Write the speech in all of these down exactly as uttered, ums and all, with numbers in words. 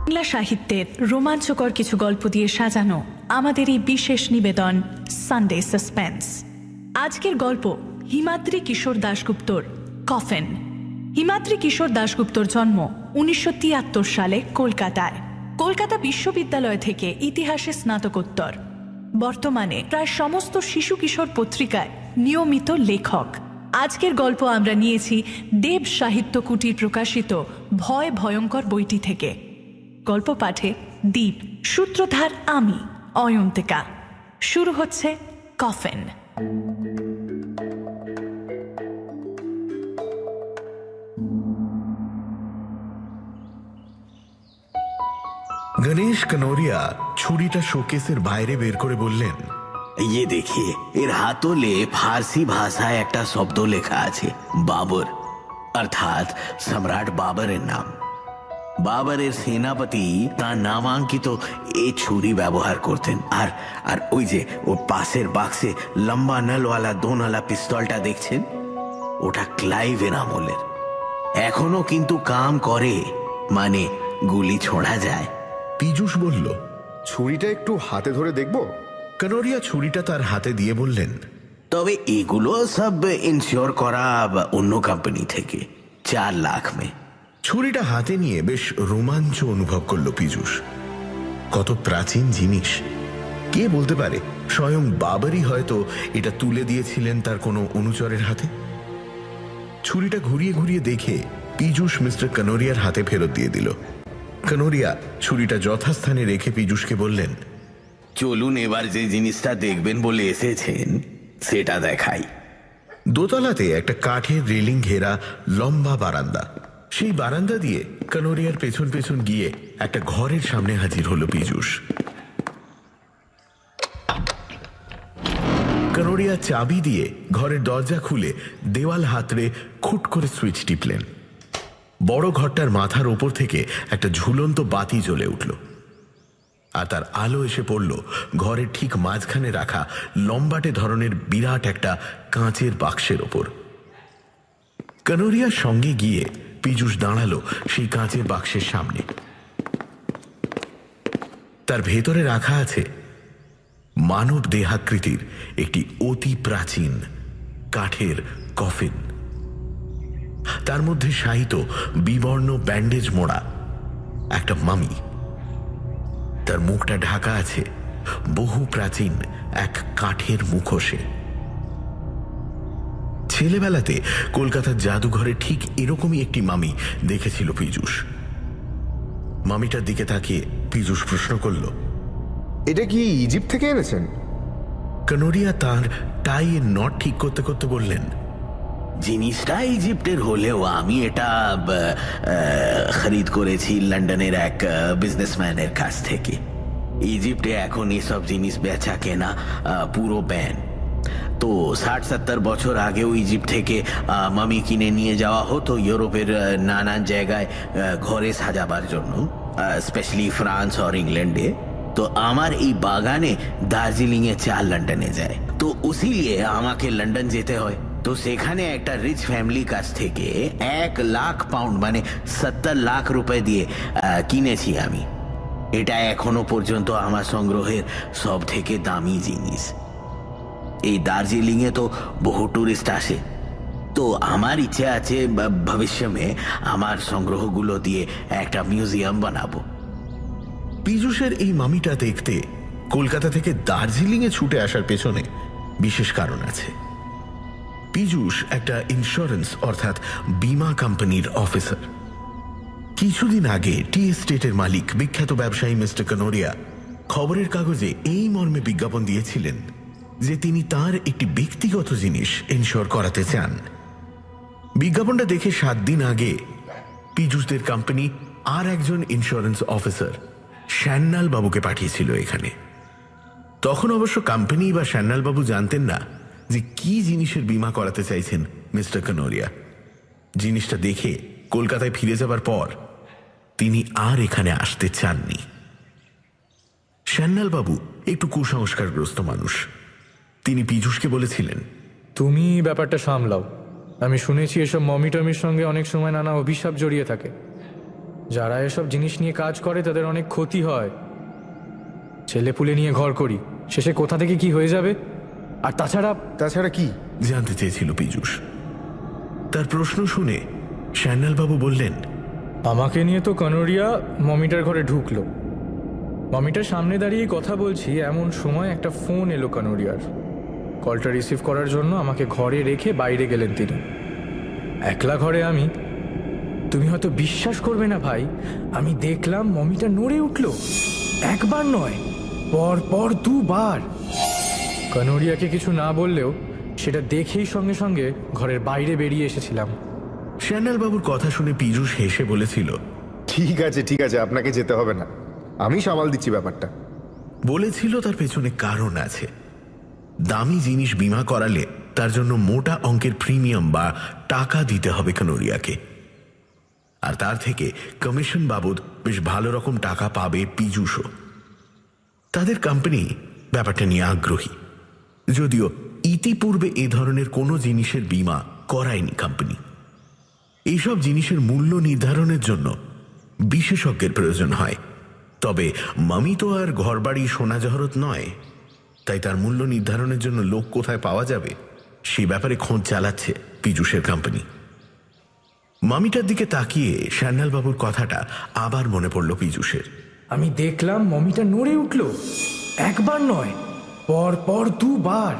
বাংলা সাহিত্যের রোমাঞ্চকর কিছু গল্প দিয়ে সাজানো আমাদের এই বিশেষ নিবেদন সানডে সাসপেন্স। আজকের গল্প হিমাদ্রি কিশোর দাশগুপ্তর কফিন। হিমাদ্রি কিশোর দাশগুপ্তর জন্ম উনিশশো তিয়াত্তর সালে কলকাতায়। কলকাতা বিশ্ববিদ্যালয় থেকে ইতিহাসে স্নাতকোত্তর। বর্তমানে প্রায় সমস্ত শিশু কিশোর পত্রিকায় নিয়মিত লেখক। আজকের গল্প আমরা নিয়েছি দেব সাহিত্য কুটির প্রকাশিত ভয় ভয়ঙ্কর বইটি থেকে। গল্প পাঠে দীপ, সূত্রধার আমি অয়ন্তিকা। শুরু হচ্ছে কফিন। गणेश कनौरिया छुरीटा शोकेसের বাইরে বের করে বললেন, ये देखिए, এর হাতলে ফার্সি ভাষায় একটা শব্দ লেখা আছে, বাবর, অর্থাৎ সম্রাট বাবরের নাম। বাবরের সেনাপতি তার নামাঙ্কিত এই ছুরি ব্যবহার করতেন। আর আর ওই যে ওর পাশের বাক্সে লম্বা নলওয়ালা দোনওয়ালা পিস্তলটা দেখছেন, ওটা ক্লাইভের আমলের। এখনো কিন্তু কাম করে, মানে গুলি ছোড়া যায়। পীযূষ বলল, ছুরিটা একটু হাতে ধরে দেখব? কনৌরিয়া ছুরিটা তার হাতে দিয়ে বললেন, তবে এগুলো সব ইনশিওর করা অন্য কোম্পানি থেকে, চার লাখ মে। ছুরিটা হাতে নিয়ে বেশ রোমাঞ্চ অনুভব করল পীযূষ। কত প্রাচীন জিনিস, কে বলতে পারে স্বয়ং বাবরই হয়তো এটা তুলে দিয়েছিলেন তার কোনো অনুচরের হাতে। ছুরিটা ঘুরিয়ে ঘুরিয়ে দেখে পীযূষ মিস্টার কনৌরিয়ার হাতে ফেরত দিয়ে দিল। কনৌরিয়া ছুরিটা যথাস্থানে রেখে পীযূষকে বললেন, চলুন এবার যে জিনিসটা দেখবেন বলে এসেছেন সেটা দেখাই। দোতলাতে একটা কাঠের রেলিং ঘেরা লম্বা বারান্দা। সেই বারান্দা দিয়ে কনৌরিয়ার পেছন পেছন গিয়ে একটা ঘরের সামনে হাজির হলো পীযূষ। কনৌরিয়া চাবি দিয়ে ঘরের দরজা খুলে দেওয়াল হাতড়ে খুট করে সুইচ টিপলেন। বড় ঘরটার মাথার ওপর থেকে একটা ঝুলন্ত বাতি জ্বলে উঠল, আর তার আলো এসে পড়ল ঘরের ঠিক মাঝখানে রাখা লম্বাটে ধরনের বিরাট একটা কাঁচের বাক্সের ওপর। কনৌরিয়ার সঙ্গে গিয়ে পীযূষ দাঁড়ালো সেই কাঁচের বাক্সের সামনে। তার ভেতরে রাখা আছে মানব দেহাকৃতির একটি অতি প্রাচীন কাঠের কফিন। তার মধ্যে শায়িত বিবর্ণ ব্যান্ডেজ মোড়া একটা মামি। তার মুখটা ঢাকা আছে বহু প্রাচীন এক কাঠের মুখোশে। ছেলেবেলাতে কলকাতার জাদুঘরে ঠিক এরকমই একটি মামি দেখেছিল পীযূষ। মামিটার দিকে তাকিয়ে পীযূষ প্রশ্ন করল, এটা কি ইজিপ্ট থেকে এনেছেন? কনৌরিয়া তার টাই এর নট ঠিক করতে করতে বললেন, জিনিসটা ইজিপ্টের হলেও আমি এটা খরিদ করেছি লন্ডনের এক বিজনেসম্যানের কাছ থেকে। ইজিপ্টে এখন এসব জিনিস বেচা কেনা পুরো ব্যান। তো ষাট সত্তর বছর আগেও ইজিপ্ট থেকে মামি কিনে নিয়ে যাওয়া হতো ইউরোপের নানান জায়গায় ঘরে সাজাবার জন্য, স্পেশালি ফ্রান্স আর ইংল্যান্ডে। তো আমার এই বাগানে দার্জিলিংয়ে চার লন্ডনে যায়, তো উসিলিয়ে আমাকে লন্ডন যেতে হয়। তো সেখানে একটা রিচ ফ্যামিলি কাছ থেকে এক লাখ পাউন্ড মানে সত্তর লাখ রুপে দিয়ে কিনেছি আমি। এটা এখনো পর্যন্ত আমার সংগ্রহের সব থেকে দামি জিনিস। এই দার্জিলিংয়ে তো বহু টুরিস্ট আসে, তো আমার ইচ্ছে আছে ভবিষ্যতে আমার সংগ্রহগুলো দিয়ে একটা মিউজিয়াম বানাবো। পীযূষের এই মামিটা দেখতে কলকাতা থেকে দার্জিলিংয়ে ছুটে আসার পেছনে বিশেষ কারণ আছে। পীযূষ একটা ইন্স্যুরেন্স অর্থাৎ বীমা কোম্পানির অফিসার। কিছুদিন আগে টি এস্টেটের মালিক বিখ্যাত ব্যবসায়ী মিস্টার কনৌরিয়া খবরের কাগজে এই মর্মে বিজ্ঞাপন দিয়েছিলেন যে তিনি তার একটি ব্যক্তিগত জিনিস ইনশিওর করাতে চান। বিজ্ঞাপনটা দেখে সাত দিন আগে পীযূষদের কোম্পানি আর একজন ইন্স্যুরেন্স অফিসার শ্যান্নাল বাবুকে পাঠিয়েছিল এখানে। তখন অবশ্য কোম্পানি বা শ্যান্নাল বাবু জানতেন না যে কি জিনিসের বীমা করাতে চাইছেন মিস্টার কনৌরিয়া। জিনিসটা দেখে কলকাতায় ফিরে যাবার পর তিনি আর এখানে আসতে চাননি। শ্যান্নাল বাবু একটু কুসংস্কারগ্রস্ত মানুষ। তিনি পীযূষকে বলেছিলেন, তুমি ব্যাপারটা সামলাও। আমি শুনেছি এসব মমি টমির সঙ্গে অনেক সময় নানা অভিশাপ জড়িয়ে থাকে। যারা এসব জিনিস নিয়ে কাজ করে তাদের অনেক ক্ষতি হয়। ছেলেপুলে নিয়ে ঘর করি, শেষে কোথা থেকে কি হয়ে যাবে। আর তাছাড়া তাছাড়া কি জানতে চেয়েছিল পীযূষ। তার প্রশ্ন শুনে শ্যান্যালবাবু বললেন, আমাকে নিয়ে তো কানোরিয়া মমিটার ঘরে ঢুকলো। মমিটার সামনে দাঁড়িয়ে কথা বলছি, এমন সময় একটা ফোন এলো কানোরিয়ার। কলটা রিসিভ করার জন্য আমাকে ঘরে রেখে বাইরে গেলেন তিনি। একলা ঘরে আমি। তুমি হয়তো বিশ্বাস করবে না ভাই, আমি দেখলাম মমিটা নড়ে উঠল। একবার নয়, পর পর দুবার। কানোরিয়াকে কিছু না বললেও সেটা দেখেই সঙ্গে সঙ্গে ঘরের বাইরে বেরিয়ে এসেছিলাম। শ্যান্যালবাবুর কথা শুনে পীযূষ হেসে বলেছিল, ঠিক আছে ঠিক আছে, আপনাকে যেতে হবে না, আমি সামাল দিচ্ছি ব্যাপারটা। বলেছিল তার পেছনে কারণ আছে। দামি জিনিস বিমা করালে তার জন্য মোটা অঙ্কের প্রিমিয়াম বা টাকা দিতে হবে কানোরিয়াকে, আর তার থেকে কমিশন বাবদ বেশ ভালো রকম টাকা পাবে পীযূষও। তাদের কোম্পানি ব্যাপারটা নিয়ে আগ্রহী, যদিও ইতিপূর্বে এ ধরনের কোনো জিনিসের বিমা করায়নি কোম্পানি। এইসব জিনিসের মূল্য নির্ধারণের জন্য বিশেষজ্ঞের প্রয়োজন হয়। তবে মামি তো আর ঘরবাড়ি সোনা জহরত নয়, তাই তার মূল্য নির্ধারণের জন্য লোক কোথায় পাওয়া যাবে সে ব্যাপারে খোঁজ চালাচ্ছে পীযূষের কোম্পানি। মামিটার দিকে তাকিয়ে শ্যান্যালবাবুর কথাটা আবার মনে পড়ল পীযূষের। আমি দেখলাম মমিটা নড়ে উঠল, একবার নয়, পর পর দুবার।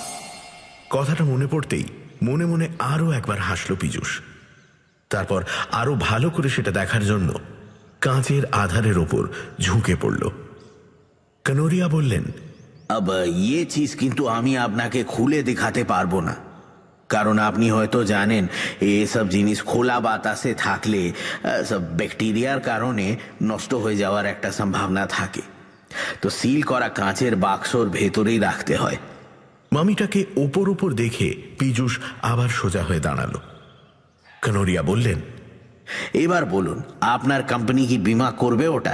কথাটা মনে পড়তেই মনে মনে আরও একবার হাসল পীযূষ। তারপর আরো ভালো করে সেটা দেখার জন্য কাঁচের আধারের ওপর ঝুঁকে পড়ল। কানোরিয়া বললেন, अब ये चीज কিন্তু আমি আপনাকে খুলে দেখাতে পারবো না, কারণ আপনি হয়তো জানেন এসব জিনিস খোলা বাতাসে থাকলে সব ব্যাকটেরিয়ার কারণে নষ্ট হয়ে যাওয়ার একটা সম্ভাবনা থাকে। তো সিল করা কাঁচের বাক্সর ভেতরেই রাখতে হয়। মামিটাকে ওপর ওপর দেখে পীযূষ আবার সোজা হয়ে দাঁড়ালো। কানোরিয়া বললেন, এবার বলুন, আপনার কোম্পানি কি বিমা করবে ওটা?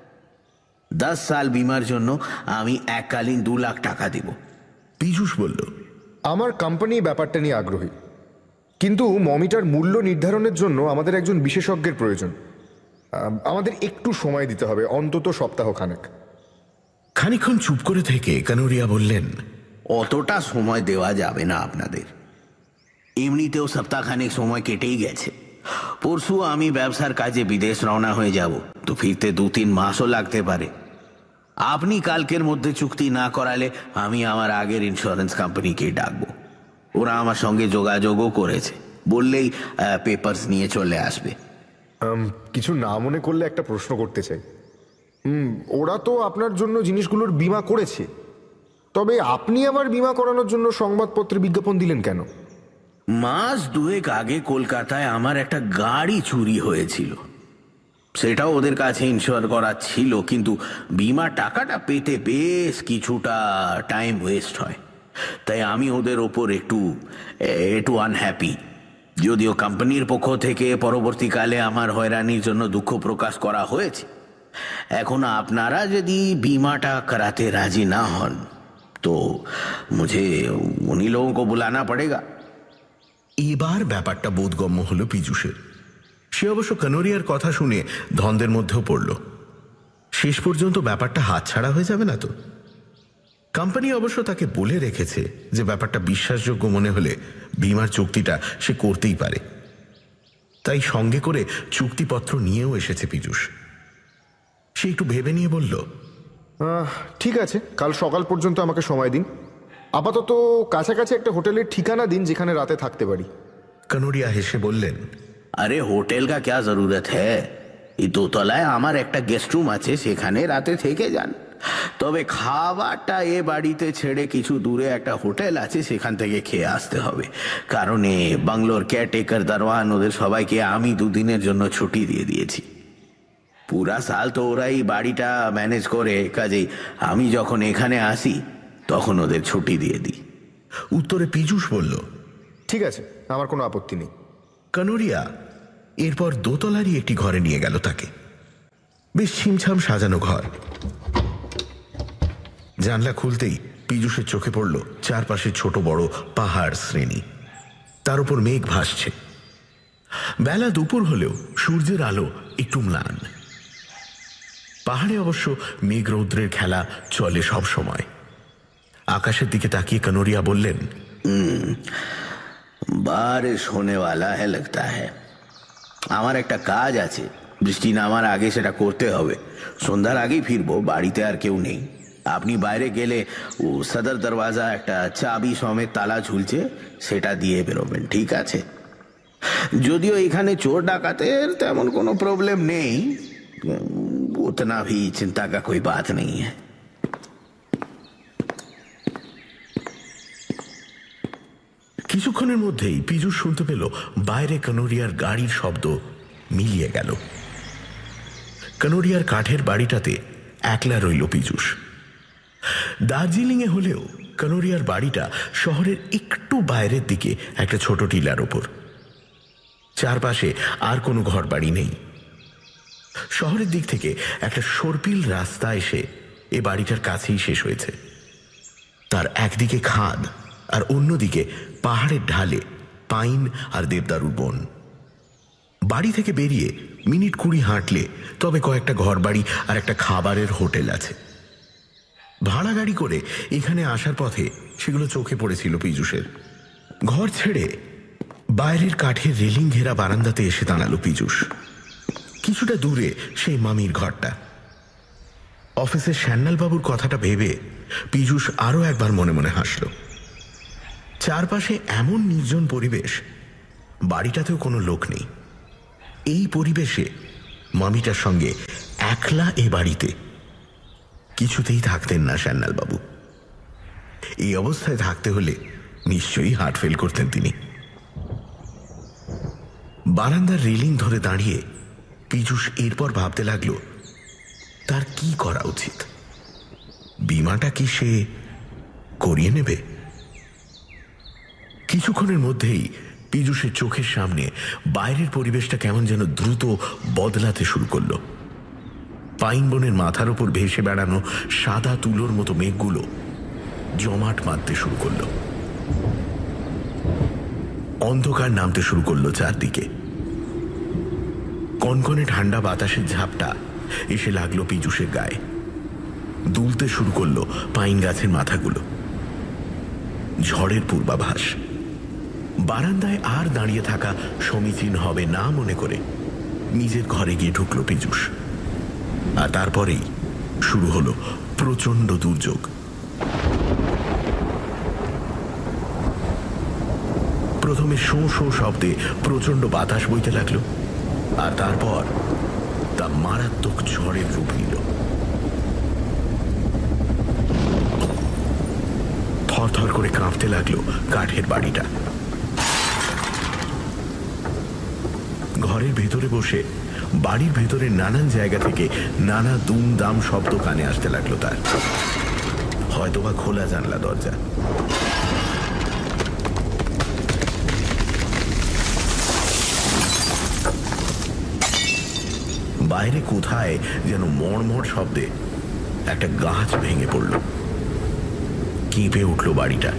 দশ সাল বিমার জন্য আমি এককালীন দু লাখ টাকা দেব। পীযূষ বলল, আমার কোম্পানি ব্যাপারটা নিয়ে আগ্রহী, কিন্তু মমিটার মূল্য নির্ধারণের জন্য আমাদের একজন বিশেষজ্ঞের প্রয়োজন। আমাদের একটু সময় দিতে হবে, অন্তত সপ্তাহ খানেক। খানিকক্ষণ চুপ করে থেকে কানোরিয়া বললেন, অতটা সময় দেওয়া যাবে না আপনাদের। এমনিতেও সপ্তাহখানেক সময় কেটেই গেছে। পরশু আমি ব্যবসার কাজে বিদেশ রওনা হয়ে যাব, তো ফিরতে দু তিন মাসও লাগতে পারে। আপনি কালকের মধ্যে চুক্তি না করালে আমি আমার আগের ইন্স্যুরেন্স কোম্পানিকে ডাকবো। ওরা আমার সঙ্গে যোগাযোগও করেছে, বললেই পেপারস নিয়ে চলে আসবে। কিছু না মনে করলে একটা প্রশ্ন করতে চাই। ওরা তো আপনার জন্য জিনিসগুলোর বিমা করেছে, তবে আপনি আবার বিমা করানোর জন্য সংবাদপত্রে বিজ্ঞাপন দিলেন কেন? মাস দুয়েক আগে কলকাতায় আমার একটা গাড়ি চুরি হয়েছিল। সেটাও ওদের কাছে ইনশিওর করা ছিল, কিন্তু বিমা টাকাটা পেতে বেশ কিছুটা টাইম ওয়েস্ট হয়। তাই আমি ওদের ওপর একটু একটু আনহ্যাপি। যদিও কোম্পানির পক্ষ থেকে পরবর্তীকালে আমার হয়রানির জন্য দুঃখ প্রকাশ করা হয়েছে। এখন আপনারা যদি বিমাটা করাতে রাজি না হন তো মুঝে উনি লোগোं को बुलाना पड़ेगा। এবার ব্যাপারটা বোধগম্য হলো পীযূষের। সে অবশ্য কানোরিয়ার কথা শুনে ধন্দের মধ্যেও পড়ল। শেষ পর্যন্ত ব্যাপারটা হাতছাড়া হয়ে যাবে না তো। কোম্পানি অবশ্য তাকে বলে রেখেছে যে ব্যাপারটা বিশ্বাসযোগ্য মনে হলে বিমার চুক্তিটা সে করতেই পারে। তাই সঙ্গে করে চুক্তিপত্র নিয়েও এসেছে পীযূষ। সে একটু ভেবে নিয়ে বলল, ঠিক আছে, কাল সকাল পর্যন্ত আমাকে সময় দিন। আপাতত কাছাকাছি একটা হোটেলের ঠিকানা দিন যেখানে রাতে থাকতে পারি। কানোরিয়া হেসে বললেন, আরে হোটেল কা ক্যা জরুরত হ্যায়, এই দোতলায় আমার একটা গেস্ট রুম আছে, সেখানে রাতে থেকে যান। তবে খাবারটা এ বাড়িতে ছেড়ে কিছু দূরে একটা হোটেল আছে, সেখান থেকে খেয়ে আসতে হবে, কারণ এ বাংলোর কেয়ারটেকার দারোয়ান ওদের সবাইকে আমি দুদিনের জন্য ছুটি দিয়ে দিয়েছি। পুরা সাল তো ওরাই বাড়িটা ম্যানেজ করে, কাজেই আমি যখন এখানে আসি তখন ওদের ছুটি দিয়ে দিই। উত্তরে পীযূষ বলল, ঠিক আছে, আমার কোনো আপত্তি নেই। কানোরিয়া এরপর দোতলারই একটি ঘরে নিয়ে গেল তাকে। বেশ ছিমছাম সাজানো ঘর। জানলা খুলতেই পীযূষের চোখে পড়ল চারপাশে ছোট বড় পাহাড় শ্রেণী, তার উপর মেঘ ভাসছে। বেলা দুপুর হলেও সূর্যের আলো একটু ম্লান। পাহাড়ে অবশ্য মেঘরৌদ্রের খেলা চলে সব সময়। আকাশের দিকে তাকিয়ে কানোরিয়া বললেন, বারিশ হোনে ওয়ালা হ্যায় লাগতা হ্যায়। আমার একটা কাজ আছে, বৃষ্টি নামার আগে সেটা করতে হবে। সন্ধ্যার আগেই ফিরবো, বাড়িতে আর কেউ নেই। আপনি বাইরে গেলে ও সদর দরওয়াজা একটা চাবি সমেত তালা ঝুলছে, সেটা দিয়ে বেরোবেন, ঠিক আছে? যদিও এখানে চোর ডাকাতের তেমন কোনো প্রবলেম নেই, উতনা ভি চিন্তা কা কোই বাত নেই হ্যায়। কিছুক্ষণের মধ্যেই পীযূষ শুনতে পেল বাইরে কানোরিয়ার গাড়ির শব্দ মিলিয়ে গেল। কানোরিয়ার কাঠের বাড়িটাতে একলা রইল পীযূষ। দার্জিলিংয়ে হলেও কানোরিয়ার বাড়িটা শহরের একটু বাইরের দিকে একটা ছোট টিলার ওপর। চারপাশে আর কোনো ঘর বাড়ি নেই। শহরের দিক থেকে একটা সর্পিল রাস্তা এসে এ বাড়িটার কাছেই শেষ হয়েছে। তার একদিকে খাদ আর অন্যদিকে পাহাড়ের ঢালে পাইন আর দেবদারুর বন। বাড়ি থেকে বেরিয়ে মিনিট কুড়ি হাঁটলে তবে কয়েকটা ঘরবাড়ি আর একটা খাবারের হোটেল আছে। ভাড়া গাড়ি করে এখানে আসার পথে সেগুলো চোখে পড়েছিল পীযূষের। ঘর ছেড়ে বাইরের কাঠের রেলিং ঘেরা বারান্দাতে এসে দাঁড়ালো পীযূষ। কিছুটা দূরে সেই মামির ঘরটা। অফিসের শ্যান্নালবাবুর কথাটা ভেবে পীযূষ আরও একবার মনে মনে হাসল। চারপাশে এমন নির্জন পরিবেশ, বাড়িটাতেও কোনো লোক নেই। এই পরিবেশে মামিটার সঙ্গে একলা এ বাড়িতে কিছুতেই থাকতেন না শ্যান্নালবাবু। এই অবস্থায় থাকতে হলে নিশ্চয়ই হার্ট ফেল করতেন তিনি। বারান্দার রেলিং ধরে দাঁড়িয়ে পীযূষ এরপর ভাবতে লাগলো তার কি করা উচিত। বীমাটা কি সে করিয়ে নেবে? কিছুক্ষণের মধ্যেই পীযূষের চোখের সামনে বাইরের পরিবেশটা কেমন যেন দ্রুত বদলাতে শুরু করল। পাইন বনের মাথার ওপর ভেসে বেড়ানো সাদা তুলোর মতো মেঘগুলো জমাট বাঁধতে শুরু করল। অন্ধকার নামতে শুরু করলো চারদিকে। কনকনে ঠান্ডা বাতাসের ঝাপটা এসে লাগলো পীযূষের গায়ে। দুলতে শুরু করলো পাইন গাছের মাথাগুলো। ঝড়ের পূর্বাভাস। বারান্দায় আর দাঁড়িয়ে থাকা সমীচীন হবে না মনে করে নিজের ঘরে গিয়ে ঢুকল পীযূষ। আর তারপরেই শুরু হলো প্রচণ্ড দুর্যোগ। প্রথমে শোঁ শোঁ শব্দে প্রচণ্ড বাতাস বইতে লাগলো, আর তারপর তা মারাত্মক ঝড়ের রূপ নিল। থরথর করে কাঁপতে লাগলো কাঠের বাড়িটা। ঘরের ভেতরে বসে বাড়ির ভেতরে নানান জায়গা থেকে নানা দুম দাম শব্দ কানে আসতে লাগলো তার। হয়তোবা খোলা জানলা দরজা। বাইরে কোথায় যেন মড়মড় শব্দে একটা গাছ ভেঙে পড়ল। কেঁপে উঠল বাড়িটা।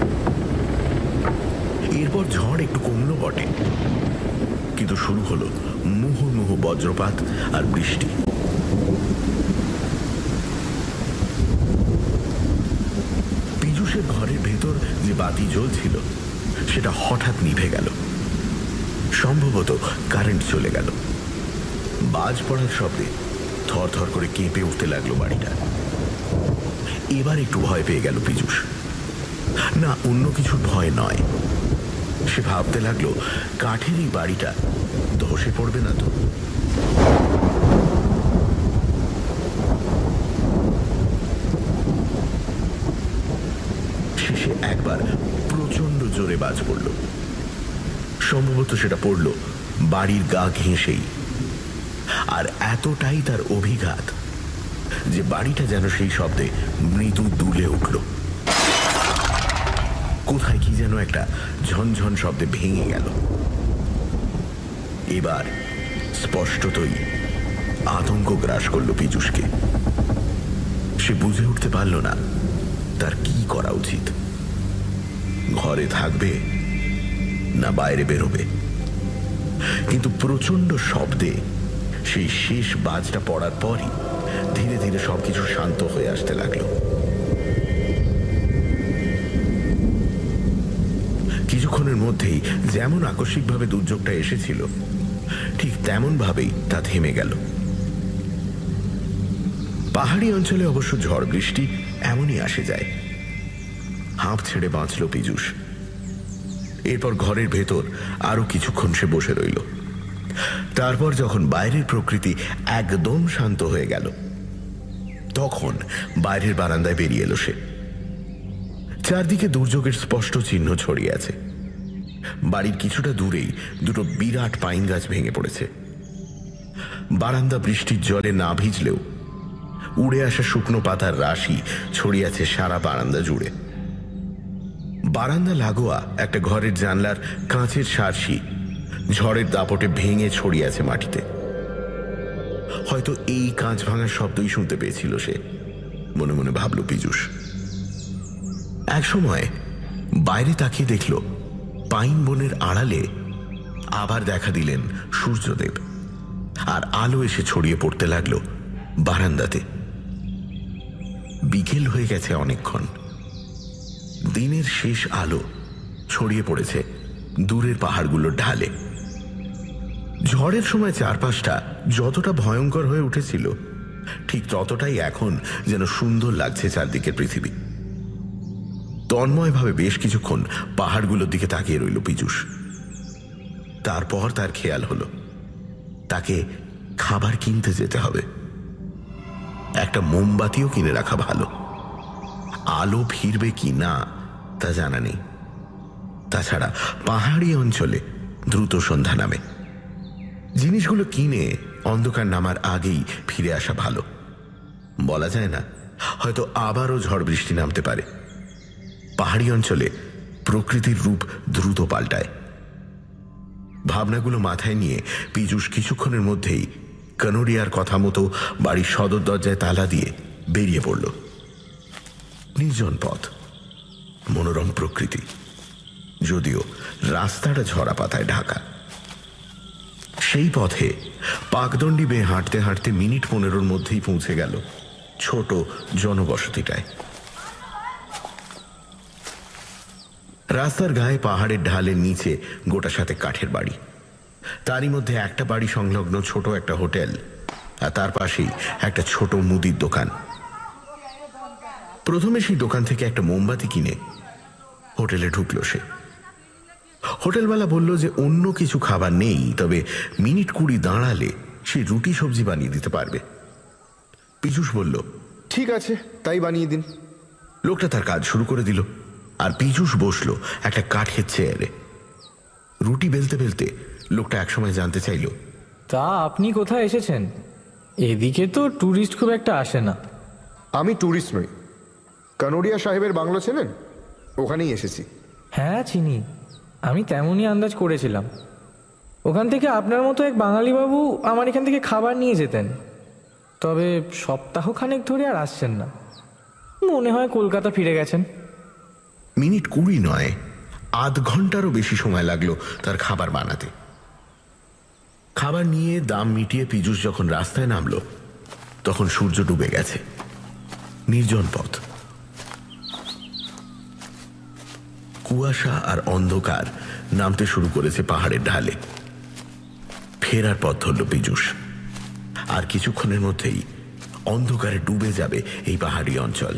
এরপর ঝড় একটু কমলো বটে, কিন্তু শুরু হলো মুহুর্মুহু বজ্রপাত আর বৃষ্টি। পীযূষের ঘরের ভেতর যে বাতি জ্বলছিল সেটা হঠাৎ নিভে গেল। সম্ভবত কারেন্ট চলে গেল। বাজ পড়ার শব্দে থরথর করে কেঁপে উঠতে লাগলো বাড়িটা। এবার একটু ভয় পেয়ে গেল পীযূষ। না, অন্য কিছুর ভয় নয়। সে ভাবতে লাগলো কাঠের এই বাড়িটা ধসে পড়বে না তো। শেষে একবার প্রচন্ড জোরে বাজ পড়ল। সম্ভবত সেটা পড়ল বাড়ির গা ঘেঁষেই। আর এতটাই তার অভিঘাত যে বাড়িটা যেন সেই শব্দে মৃদু দুলে উঠল। কোথায় কি যেন একটা ঝনঝন শব্দে ভেঙে গেল। এবার স্পষ্টতই আতঙ্ক গ্রাস করল পীযূষকে। সে বুঝে উঠতে পারল না তার কি করা উচিত। ঘরে থাকবে না বাইরে বেরোবে। কিন্তু প্রচণ্ড শব্দে সেই শেষ বাজটা পড়ার পরই ধীরে ধীরে সবকিছু শান্ত হয়ে আসতে লাগলো। কিছুক্ষণের মধ্যেই যেমন আকস্মিকভাবে দুর্যোগটা এসেছিল ঠিক তেমন ভাবেই তা থেমে গেল। পাহাড়ি অঞ্চলে অবশ্য ঝড় বৃষ্টি এমনই আসে যায়। হাঁপ ছেড়ে বাঁচল পীযূষ। এরপর ঘরের ভেতর আরো কিছুক্ষণ সে বসে রইল। তারপর যখন বাইরের প্রকৃতি একদম শান্ত হয়ে গেল তখন বাইরের বারান্দায় বেরিয়ে এলো সে। চারদিকে দুর্যোগের স্পষ্ট চিহ্ন ছড়িয়ে আছে। বাড়ির কিছুটা দূরেই দুটো বিরাট পাইন গাছ ভেঙে পড়েছে। বারান্দা বৃষ্টির জলে না ভিজলেও উড়ে আসা শুকনো পাতার রাশি ছড়িয়ে আছে সারা বারান্দা জুড়ে। বারান্দা লাগোয়া একটা ঘরের জানলার কাঁচের সারসি ঝড়ের দাপটে ভেঙে ছড়িয়ে আছে মাটিতে। হয়তো এই কাঁচ ভাঙার শব্দই শুনতে পেয়েছিল সে, মনে মনে ভাবল পীযূষ। এক সময় বাইরে তাকিয়ে দেখল পাইন বনের আড়ালে আবার দেখা দিলেন সূর্যদেব, আর আলো এসে ছড়িয়ে পড়তে লাগলো বারান্দাতে। বিকেল হয়ে গেছে অনেকক্ষণ। দিনের শেষ আলো ছড়িয়ে পড়েছে দূরের পাহাড়গুলোর ঢালে। ঝড়ের সময় চারপাশটা যতটা ভয়ঙ্কর হয়ে উঠেছিল ঠিক ততটাই এখন যেন সুন্দর লাগছে চারদিকের পৃথিবী। তন্ময়ভাবে বেশ কিছুক্ষণ পাহাড়গুলোর দিকে তাকিয়ে রইল পীযূষ। তারপর তার খেয়াল হলো তাকে খাবার কিনতে যেতে হবে। একটা মোমবাতিও কিনে রাখা ভালো। আলো ফিরবে কি না তা জানা নেই। তাছাড়া পাহাড়ি অঞ্চলে দ্রুত সন্ধ্যা নামে। জিনিসগুলো কিনে অন্ধকার নামার আগেই ফিরে আসা ভালো। বলা যায় না, হয়তো আবারও ঝড় বৃষ্টি নামতে পারে। পাহাড়ি অঞ্চলে প্রকৃতির রূপ দ্রুত পাল্টায়। ভাবনাগুলো মাথায় নিয়ে পীযূষ কিছুক্ষণের মধ্যেই কানোরিয়ার কথা মতো বাড়ির সদর দরজায় তালা দিয়ে বেরিয়ে পড়ল। নির্জন পথ, মনোরম প্রকৃতি, যদিও রাস্তাটা ঝরা পাতায় ঢাকা। সেই পথে পাকদণ্ডি বেয়ে হাঁটতে হাঁটতে মিনিট পনেরোর মধ্যেই পৌঁছে গেল ছোট জনবসতিটায়। রাস্তার গায়ে পাহাড়ের ঢালের নিচে গোটা সাথে কাঠের বাড়ি। তারই মধ্যে একটা বাড়ি সংলগ্ন ছোট একটা হোটেল, আর তার পাশেই একটা ছোট মুদির দোকান। প্রথমে সেই দোকান থেকে একটা মোমবাতি কিনে হোটেলে ঢুকল সে। হোটেলওয়ালা বলল যে অন্য কিছু খাবার নেই, তবে মিনিট কুড়ি দাঁড়ালে সে রুটি সবজি বানিয়ে দিতে পারবে। পীযূষ বলল, ঠিক আছে, তাই বানিয়ে দিন। লোকটা তার কাজ শুরু করে দিল, আর পীযূষ বসল একটা কাঠের চেয়ারে। রুটি বেলতে বেলতে লোকটা একসময় জানতে চাইল, তা আপনি কোথায় এসেছেন? এদিকে তো ট্যুরিস্ট খুব একটা আসে না। আমি ট্যুরিস্ট নই। কানোরিয়া সাহেবের বাংলো চেনেন? ওখানেই এসেছি। হ্যাঁ চিনি, আমি তেমনই আন্দাজ করেছিলাম। ওখান থেকে আপনার মতো এক বাঙালি বাবু আমার এখান থেকে খাবার নিয়ে যেতেন, তবে সপ্তাহখানেক ধরে আর আসছেন না। মনে হয় কলকাতা ফিরে গেছেন। মিনিট কুড়ি নয়, আধ ঘন্টারও বেশি সময় লাগলো তার খাবার বানাতে। খাবার নিয়ে দাম মিটিয়ে পীযূষ যখন রাস্তায় নামল তখন সূর্য ডুবে গেছে। নির্জন পথ, কুয়াশা আর অন্ধকার নামতে শুরু করেছে পাহাড়ের ঢালে। ফেরার পথ ধরল পীযূষ। আর কিছুক্ষণের মধ্যেই অন্ধকারে ডুবে যাবে এই পাহাড়ি অঞ্চল।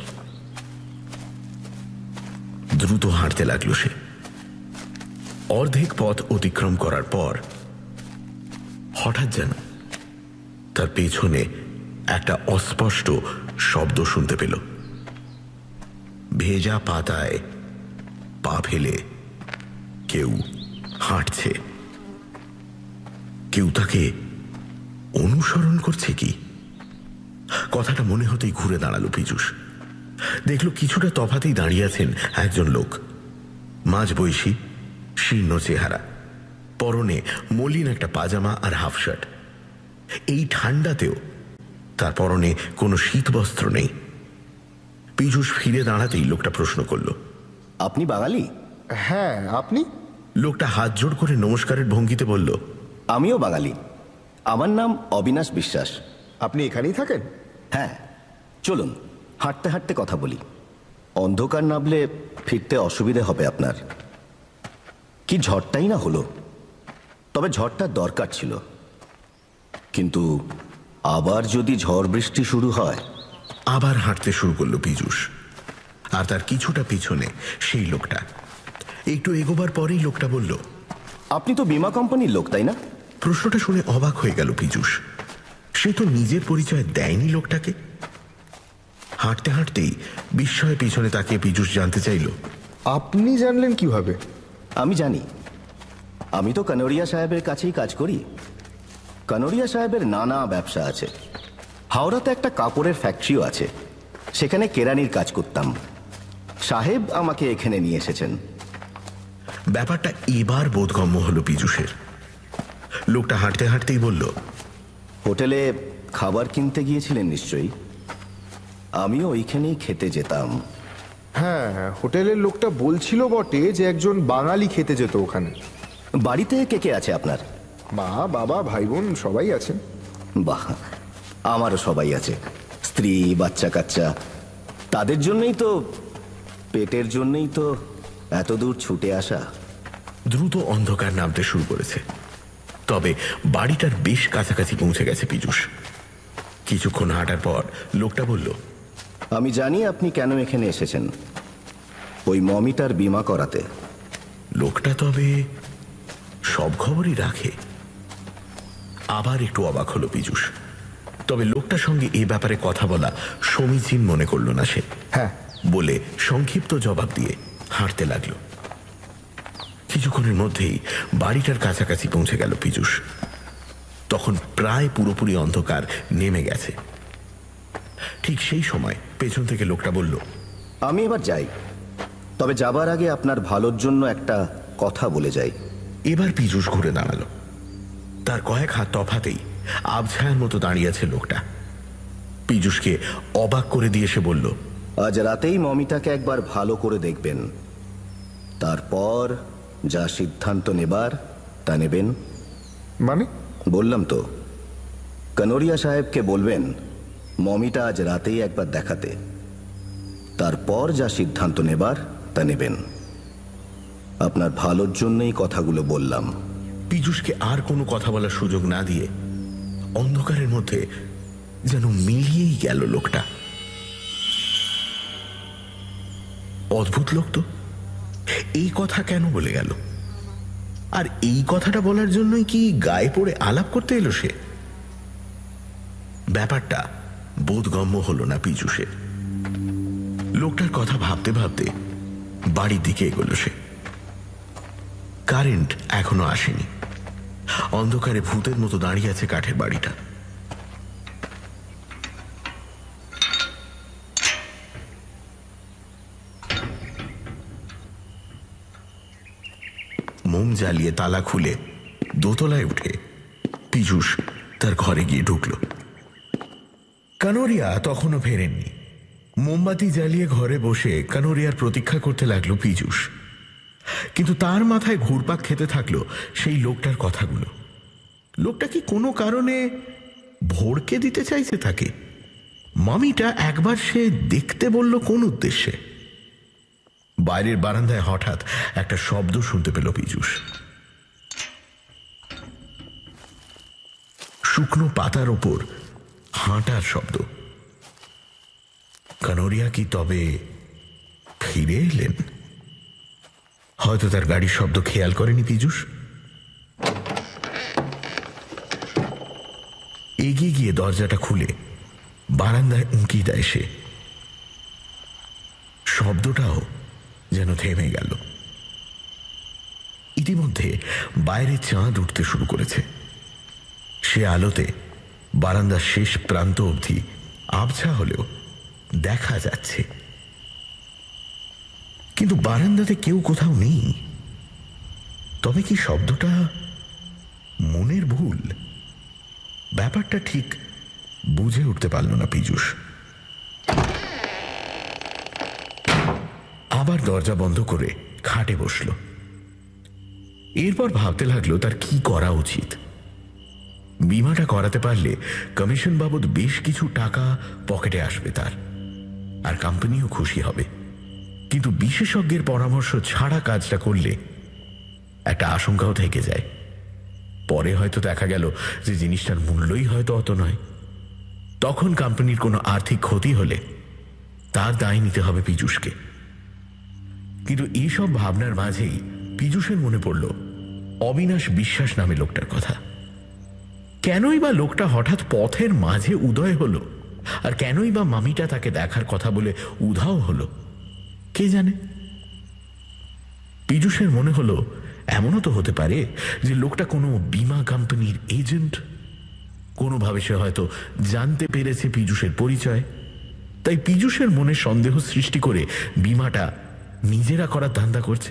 দ্রুত হাঁটতে লাগলো সে। অর্ধেক পথ অতিক্রম করার পর হঠাৎ যেন তার পেছনে একটা অস্পষ্ট শব্দ শুনতে পেল। ভেজা পাতায় পা ফেলে কেউ হাঁটছে। কেউ তাকে অনুসরণ করছে কি? কথাটা মনে হতেই ঘুরে দাঁড়ালো পীযূষ। দেখল কিছুটা তফাতেই দাঁড়িয়ে আছেন একজন লোক, মাঝবয়সী, শীর্ণ চেহারা, পরনে মলিন একটা পাজামা আর হাফ শার্ট। এই ঠান্ডাতেও তার পরনে কোনো শীতবস্ত্র নেই। পীযূষ ফিরে দাঁড়াতেই লোকটা প্রশ্ন করল, আপনি বাঙালি? হ্যাঁ, আপনি? লোকটা হাত জোড় করে নমস্কারের ভঙ্গিতে বলল, আমিও বাঙালি। আমার নাম অবিনাশ বিশ্বাস। আপনি এখানেই থাকেন? হ্যাঁ, চলুন হাঁটতে হাঁটতে কথা বলি। অন্ধকার নামলে ফিরতে অসুবিধে হবে আপনার। কি ঝড়টাই না হলো, তবে ঝড়টার দরকার ছিল। কিন্তু আবার যদি ঝড় বৃষ্টি শুরু হয়। আবার হাঁটতে শুরু করলো পীযূষ, আর তার কিছুটা পিছনে সেই লোকটা। একটু এগোবার পরেই লোকটা বলল, আপনি তো বীমা কোম্পানির লোক, তাই না? প্রশ্নটা শুনে অবাক হয়ে গেল পীযূষ। সে তো নিজের পরিচয় দেয়নি লোকটাকে। হাঁটতে হাঁটতেই বিস্ময়ে পিছনে তাকিয়ে পীযূষ জানতে চাইল, আপনি জানলেন কিভাবে? আমি জানি, আমি তো কানোরিয়া সাহেবের কাছেই কাজ করি। কানোরিয়া সাহেবের নানা ব্যবসা আছে। হাওড়াতে একটা কাপড়ের ফ্যাক্টরিও আছে, সেখানে কেরানির কাজ করতাম। সাহেব আমাকে এখানে নিয়ে এসেছেন। ব্যাপারটা এবার বোধগম্য হলো পীযূষের। লোকটা হাঁটতে হাঁটতেই বলল, হোটেলে খাবার কিনতে গিয়েছিলেন নিশ্চয়ই। আমিও ওইখানেই খেতে যেতাম। হ্যাঁ, হোটেলের লোকটা বলছিল বটে যে একজন বাঙালি খেতে যেত ওখানে। বাড়িতে কে কে আছে আপনার? মা, বাবা, ভাই বোন সবাই আছেন। বাহ, আমারও সবাই আছে, স্ত্রী, বাচ্চা কাচ্চা। তাদের জন্যই তো, পেটের জন্যই তো এত দূর ছুটে আসা। দ্রুত অন্ধকার নামতে শুরু করেছে, তবে বাড়িটার বেশ কাছাকাছি পৌঁছে গেছে পীযূষ। কিছুক্ষণ হাঁটার পর লোকটা বলল, আমি জানি আপনি কেন এখানে এসেছেন, ওই মমিটার বীমা করাতে। লোকটা তবে সব খবরই রাখে। আবার একটু অবাক হলো পীযূষ, তবে লোকটার সঙ্গে এ ব্যাপারে কথা বলা সমীচীন মনে করল না সে। হ্যাঁ বলে সংক্ষিপ্ত জবাব দিয়ে হাঁটতে লাগলো। কিছুক্ষণের মধ্যেই বাড়িটার কাছাকাছি পৌঁছে গেল পীযূষ। তখন প্রায় পুরোপুরি অন্ধকার নেমে গেছে। ঠিক সেই সময় পেছন থেকে লোকটা বলল, আমি এবার যাই, তবে যাবার আগে আপনার ভালোর জন্য একটা কথা বলে যাই। এবার পীযূষ ঘুরে দাঁড়ালো। তার কয়েক হাত তফাতেই আবছায়ার মতো দাঁড়িয়ে আছে লোকটা। পীযূষকে অবাক করে দিয়ে সে বলল, আজ রাতেই মমিটাকে একবার ভালো করে দেখবেন, তারপর যা সিদ্ধান্ত নেবার তা নেবেন। মানে? বললাম তো, কানোরিয়া সাহেবকে বলবেন মমিটা আজ রাতেই একবার দেখাতে, তারপর যা সিদ্ধান্ত নেবার তা নেবেন। আপনার ভালোর জন্যই কথাগুলো বললাম। পীযূষকে আর কোনো কথা বলার সুযোগ না দিয়ে অন্ধকারের মধ্যে যেন মিলিয়েই গেল লোকটা। অদ্ভুত লোক তো, এই কথা কেন বলে গেল? আর এই কথাটা বলার জন্যই কি গায়ে পড়ে আলাপ করতে এলো সে? ব্যাপারটা বোধগম্য হল না পীযূষের। লোকটার কথা ভাবতে ভাবতে বাড়ির দিকে এগোলো সে। কারেন্ট এখনো আসেনি। অন্ধকারে ভূতের মতো দাঁড়িয়ে আছে কাঠের বাড়িটা। মোম জ্বালিয়ে তালা খুলে দোতলায় উঠে পীযূষ তার ঘরে গিয়ে ঢুকল। কানোরিয়া তখনও ফেরেননি। মোমবাতি জ্বালিয়ে ঘরে বসে কানোরিয়ার প্রতীক্ষা করতে লাগলো পীযূষ। কিন্তু তার মাথায় ঘুরপাক খেতে থাকলো সেই লোকটার কথাগুলো। লোকটা কি কোনো কারণে ভড়কে দিতে চাইছে তাকে? মামিটা একবার সে দেখতে বলল কোন উদ্দেশ্যে? বাইরের বারান্দায় হঠাৎ একটা শব্দ শুনতে পেল পীযূষ। শুকনো পাতার ওপর হাঁটার শব্দ। কানোরিয়া কি তবে ফিরে এলেন? হয়তো তার গাড়ির শব্দ খেয়াল করেনি পীযূষ। এগিয়ে গিয়ে দরজাটা খুলে বারান্দায় উঁকি দেয় সে। শব্দটাও যেন থেমে গেল। ইতিমধ্যে বাইরে চাঁদ উঠতে শুরু করেছে। সে আলোতে বারান্দার শেষ প্রান্ত অবধি আবছা হলেও দেখা যাচ্ছে, কিন্তু বারান্দাতে কেউ কোথাও নেই। তবে কি শব্দটা মনের ভুল? ব্যাপারটা ঠিক বুঝে উঠতে পারল না পীযূষ। আবার দরজা বন্ধ করে খাটে বসল। এরপর ভাবতে লাগলো তার কি করা উচিত। বিমাটা করাতে পারলে কমিশন বাবদ বেশ কিছু টাকা পকেটে আসবে তার, আর কোম্পানিও খুশি হবে। কিন্তু বিশেষজ্ঞের পরামর্শ ছাড়া কাজটা করলে একটা আশঙ্কাও থেকে যায়। পরে হয়তো দেখা গেল যে জিনিসটার মূল্যই হয়তো অত নয়। তখন কোম্পানির কোনো আর্থিক ক্ষতি হলে তার দায় নিতে হবে পীযূষকে। কিন্তু এইসব ভাবনার মাঝেই পীযূষের মনে পড়ল অবিনাশ বিশ্বাস নামে লোকটার কথা। কেনই বা লোকটা হঠাৎ পথের মাঝে উদয় হলো, আর কেনই বা মামিটা তাকে দেখার কথা বলে উধাও হলো, কে জানে। পীযূষের মনে হলো এমনও তো হতে পারে যে লোকটা কোনো বীমা কোম্পানির এজেন্ট। কোনোভাবে সে হয়তো জানতে পেরেছে পীযূষের পরিচয়, তাই পীযূষের মনে সন্দেহ সৃষ্টি করে বীমাটা নিজেরা করার ধান্দা করছে।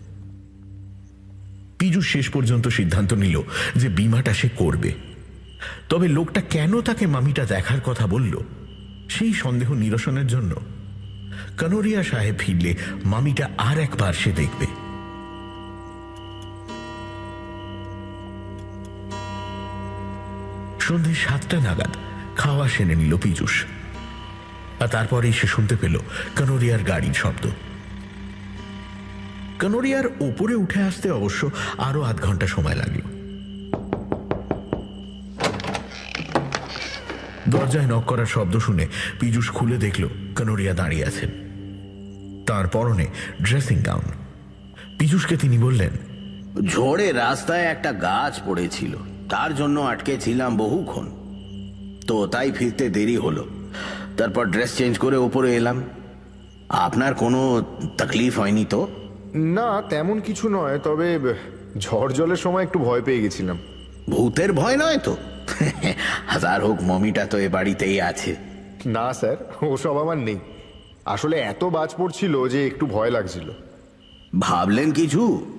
পীযূষ শেষ পর্যন্ত সিদ্ধান্ত নিল যে বীমাটা সে করবে। তবে লোকটা কেন তাকে মামিটা দেখার কথা বলল, সেই সন্দেহ নিরসনের জন্য কানোরিয়া সাহেব ফিরলে মামিটা আর একবার সে দেখবে। সন্ধে সাতটা নাগাদ খাওয়া সেরে নিল পীযূষ, আর তারপরেই সে শুনতে পেল কানোরিয়ার গাড়ির শব্দ। কানোরিয়ার ওপরে উঠে আসতে অবশ্য আরো আধ ঘন্টা সময় লাগল। দরজায় নক করার শব্দ শুনে পীযূষ খুলে দেখল কানোরিয়া দাঁড়িয়ে আছেন। তার পরনে ড্রেসিং গাউন। পীযূষকে তিনি বললেন, ঝড়ে রাস্তায় একটা গাছ পড়েছিল, তার জন্য আটকে ছিলাম বহুক্ষণ, তো তাই ফিরতে দেরি হলো। তারপর ড্রেস চেঞ্জ করে ওপরে এলাম। আপনার কোনো তকলিফ হয়নি তো? না, তেমন কিছু নয়, তবে ঝড় জলের সময় একটু ভয় পেয়ে গেছিলাম। ভূতের ভয় নয় তো? হাজার হোক মমিটা তো এ বাড়িতেই আছে। না স্যার, ওসব আমার নেই। আসলে এত বাজ পড়ছিল যে একটু ভয় লাগছিল। ভাবলেন কিছু?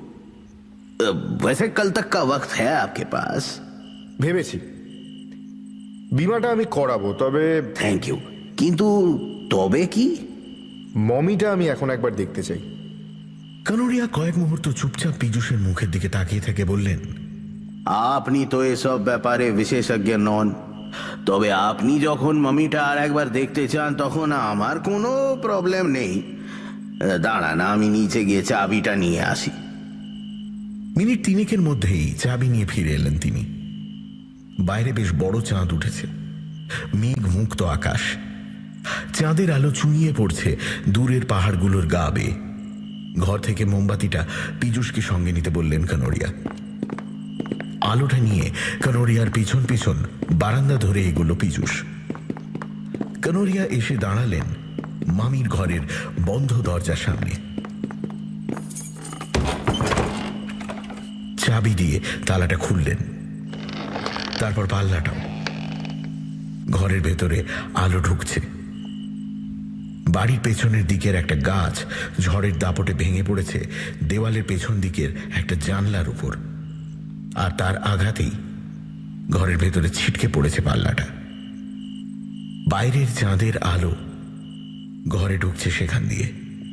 वैसे कल तक का वक्त है आपके पास? ভেবেছি বিমাটা আমি করাবো, তবে থ্যাংক ইউ। কিন্তু তবে কি? মমিটা আমি এখন একবার দেখতে চাই। কানোরিয়া কয়েক মুহূর্ত চুপচাপ পীযূষের মুখের দিকে তাকিয়ে থেকে বললেন, আপনি তো এসব ব্যাপারে বিশেষজ্ঞ নন, তবে আপনি যখন মমিটা আর একবার দেখতে চান তখন আমার কোনো প্রবলেম নেই। দাঁড়ান, আমি নিচে গিয়ে চাবিটা নিয়ে আসি। মিনিট তিনেকের মধ্যেই চাবি নিয়ে ফিরে এলেন তিনি। বাইরে বেশ বড় চাঁদ উঠেছে, মেঘ মুক্ত আকাশ, চাঁদের আলো চুঁইয়ে পড়ছে দূরের পাহাড়গুলোর গা বেয়ে। ঘর থেকে মোমবাতিটা পীযূষকে সঙ্গে নিতে বললেন কানোরিয়া। আলোটা নিয়ে কানোরিয়ার পিছন পিছন বারান্দা ধরে এগোল পীযূষ। কানোরিয়া এসে দাঁড়ালেন মামির ঘরের বন্ধ দরজার সামনে। চাবি দিয়ে তালাটা খুললেন, তারপর পাল্লাটাও। ঘরের ভেতরে আলো ঢুকছে। বাড়ির পেছনের দিকের একটা গাছ ঝড়ের দাপটে ভেঙে পড়েছে দেওয়ালের পেছন দিকের একটা জানলার উপর, আর তার আঘাতেই ঘরের ভেতরে ছিটকে পড়েছে পাল্লাটা। বাইরের চাঁদের আলো ঘরে ঢুকছে সেখান দিয়ে।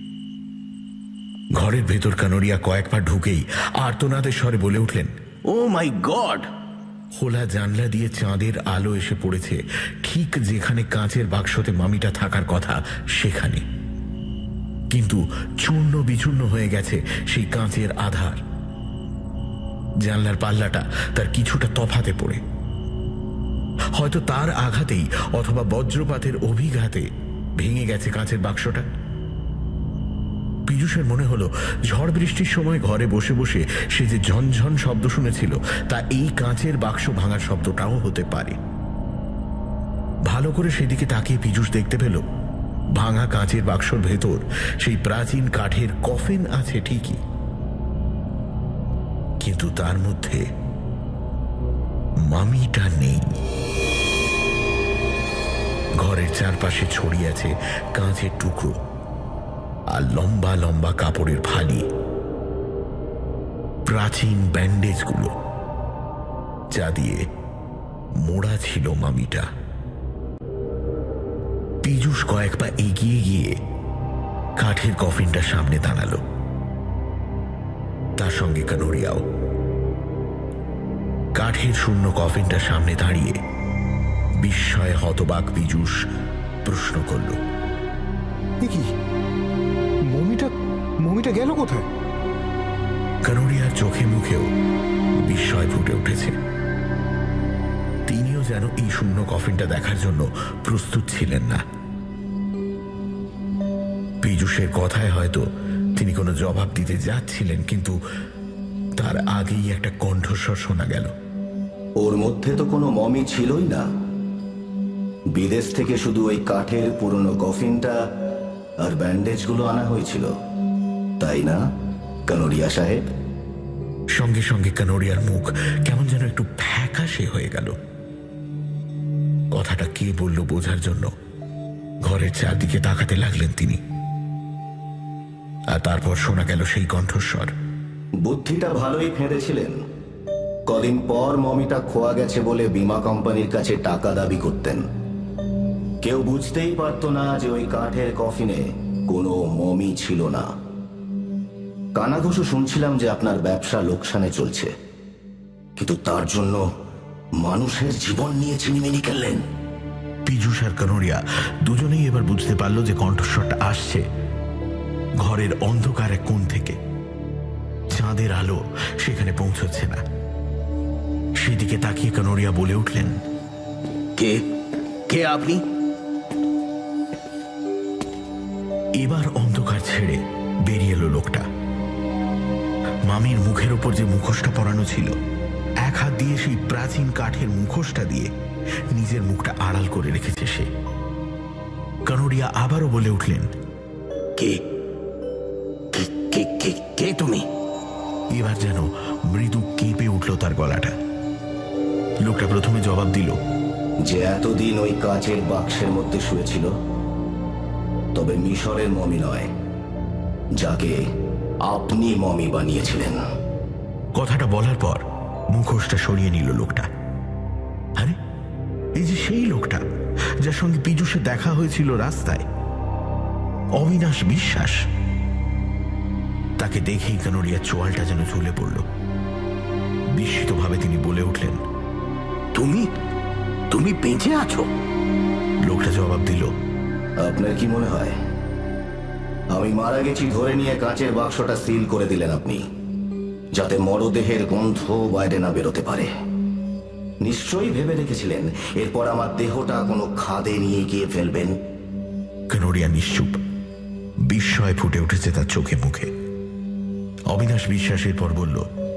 ঘরের ভেতর কানোরিয়া কয়েকবার ঢুকেই আর্তনাদের স্বরে বলে উঠলেন, ও মাই গড! খোলা জানলা দিয়ে চাঁদের আলো এসে পড়েছে ঠিক যেখানে কাঁচের বাক্সতে মামিটা থাকার কথা সেখানে, কিন্তু চূর্ণ বিচূর্ণ হয়ে গেছে সেই কাঁচের আধার। জানলার পাল্লাটা তার কিছুটা তফাতে পড়ে, হয়তো তার আঘাতেই অথবা বজ্রপাতের অভিঘাতে ভেঙে গেছে কাঁচের বাক্সটা। পীযূষের মনে হলো ঝড় বৃষ্টির সময় ঘরে বসে বসে সে যে ঝনঝন শব্দ শুনেছিল তা এই কাঁচের বাক্স ভাঙার শব্দটাও হতে পারে। ভালো করে সেদিকে তাকিয়ে পীযূষ দেখতে পেল ভাঙা কাঁচের বাক্সর ভেতর সেই প্রাচীন কাঠের কফিন আছে ঠিকই, কিন্তু তার মধ্যে মামিটা নেই। ঘরের চারপাশে ছড়িয়ে আছে কাঁচের টুকরো আর লম্বা লম্বা কাপড়ের ফালি, প্রাচীন ব্যান্ডেজগুলো যা দিয়ে মোড়া ছিল মামিটা। পীযূষ কয়েক পা এগিয়ে গিয়ে কাঠের কফিনটার সামনে দাঁড়ালো, তার সঙ্গে কানোরিয়াও। কাঠ কাঠের শূন্য কফিনটার সামনে দাঁড়িয়ে বিস্ময়ে হতবাক পীযূষ প্রশ্ন করল, কি মমিটা মমিটা গেল কোথায়? কানোরিয়ার চোখে মুখেও বিস্ময় ফুটে উঠেছে। তিনিও যেন এই শূন্য কফিনটা দেখার জন্য প্রস্তুত ছিলেন না। পীযূষের কথায় হয়তো তিনি কোনো জবাব দিতে যাচ্ছিলেন, কিন্তু তার আগেই একটা কণ্ঠস্বর শোনা গেল, ওর মধ্যে তো কোনো মমি ছিলই না। বিদেশ থেকে শুধু ওই কাঠের পুরনো কফিনটা আর ব্যান্ডেজগুলো আনা হয়েছিল, তাই না কানোরিয়া সাহেব? সঙ্গে সঙ্গে কানোরিয়ার মুখ কেমন যেন একটু ফ্যাকাশে হয়ে গেল। কথাটা কে বলল বোঝার জন্য ঘরের চারদিকে তাকাতে লাগলেন তিনি। আর তারপর শোনা গেল সেই কণ্ঠস্বর, বুদ্ধিটা ভালোই ফেঁদেছিলেন। কদিন পর মমিটা খোয়া গেছে বলে বীমা কোম্পানির কাছে টাকা দাবি করতেন। কেউ বুঝতেই পারত না যে ওই কাঠের কফিনে কোনো মমি ছিল না। কানাঘুষো শুনছিলাম যে আপনার ব্যবসা লোকসানে চলছে, কিন্তু তার জন্য মানুষের জীবন নিয়ে চিনিমিনি খেললেন। পীযূষ আর কানোরিয়া দুজনেই এবার বুঝতে পারল যে কণ্ঠস্বরটা আসছে ঘরের অন্ধকার এক কোণ থেকে। চাঁদের আলো সেখানে পৌঁছচ্ছে না। সেদিকে তাকিয়ে কানোরিয়া বলে উঠলেন, কে কে আপনি? এবার অন্ধকার ছেড়ে বেরিয়ে এলো লোকটা। মামির মুখের ওপর যে মুখোশটা পরানো ছিল, এক হাত দিয়ে সেই প্রাচীন কাঠের মুখোশটা দিয়ে নিজের মুখটা আড়াল করে রেখেছে সে। কানোরিয়া আবারও বলে উঠলেন, কে কে কে কে তুমি? এবার যেন মৃদু কেঁপে উঠল তার গলাটা। লোকটা প্রথমে জবাব দিল, যে এতদিন ওই কাচের বাক্সের মধ্যে শুয়েছিল, তবে মিশরের মমি নয়, যাকে আপনি মমি বানিয়েছিলেন। কথাটা বলার পর মুখোশটা সরিয়ে নিল লোকটা। আরে এই যে সেই লোকটা যার সঙ্গে পীযূষে দেখা হয়েছিল রাস্তায়, অবিনাশ বিশ্বাস। তাকে দেখেই কানোরিয়ার চোয়ালটা যেন ঝুলে পড়ল। বিস্মিতভাবে তিনি বলে উঠলেন, তুমি তুমি বেঁচে আছো? লোকটা জবাব দিল, আপনার কি মনে হয় আমি মারা গেছি ধরে নিয়ে কাঁচের বাক্সটা সিল করে দিলেন আপনি, যাতে মরদেহের গন্ধ বাইরে না বেরোতে পারে? নিশ্চয়ই ভেবে রেখেছিলেন এরপর আমার দেহটা কোনো খাদে নিয়ে গিয়ে ফেলবেন। কানোরিয়া নিশ্চুপ। বিস্ময় ফুটে উঠেছে তার চোখে মুখে। অবিনাশ বিশ্বাসের পর বলল,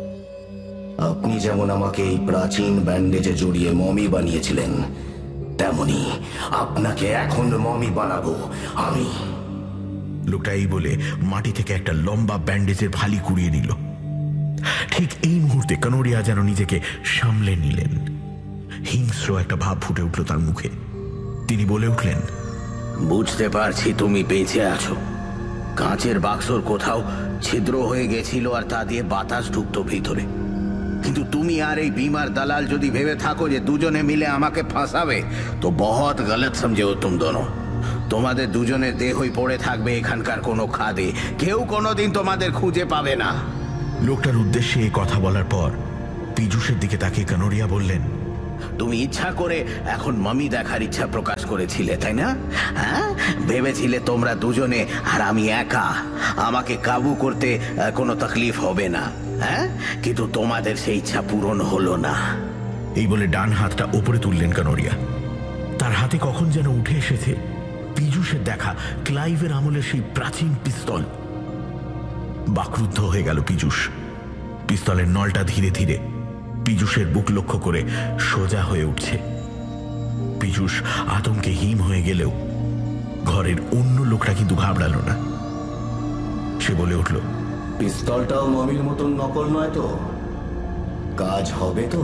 আপনি যেমন আমাকে এই প্রাচীন ব্যান্ডেজে জড়িয়ে মমি বানিয়েছিলেন, তেমনি আপনাকে এখন মমি বানাবো আমি। লোকটা এই বলে মাটি থেকে একটা লম্বা ব্যান্ডেজের ভালি কুড়িয়ে নিল। ঠিক এই মুহূর্তে কানোরিয়া যেন নিজেকে সামলে নিলেন। হিংস্র একটা ভাব ফুটে উঠল তার মুখে। তিনি বলে উঠলেন, বুঝতে পারছি তুমি বেঁচে আছো। কাঁচের বাক্সর কোথাও ছিদ্র হয়ে গেছিল আর তা দিয়ে বাতাস ঢুকতো ভিতরে। কিন্তু তুমি আর এই বিমার দালাল যদি ভেবে থাকো যে দুজনে মিলে আমাকে ফাঁসাবে, তো বহুত গলত সমঝে তুম দোনো। তোমাদের দুজনের দেহই পড়ে থাকবে এখানকার কোনো খাদে। কেউ কোনোদিন তোমাদের খুঁজে পাবে না। লোকটার উদ্দেশ্যে এই কথা বলার পর পীযূষের দিকে তাকিয়ে কানোরিয়া বললেন, তুমি ইচ্ছা করে এখন মমি দেখার ইচ্ছা প্রকাশ করেছিলে, তাই না? হ্যাঁ, ভেবেছিলে তোমরা দুজনে আর আমি একা, আমাকে কাবু করতে কোনো তকলিফ হবে না। হ্যাঁ, কিন্তু তোমাদের সেই ইচ্ছা পূরণ হলো না। এই বলে ডান হাতটা ওপরে তুললেন কানোরিয়া। তার হাতে কখন যেন উঠে এসেছে পীযূষের দেখা ক্লাইভের আমলের সেই প্রাচীন পিস্তল। বাকরুদ্ধ হয়ে গেল পীযূষ। পিস্তলের নলটা ধীরে ধীরে পীযূষের বুক লক্ষ্য করে সোজা হয়ে উঠছে। পীযূষ আতঙ্কে হিম হয়ে গেলেও ঘরের অন্য লোকটা কিন্তু ঘাবড়ালো না। সে বলে উঠল, পিস্তলটাও মমির মতন নকল নয় তো? কাজ হবে তো?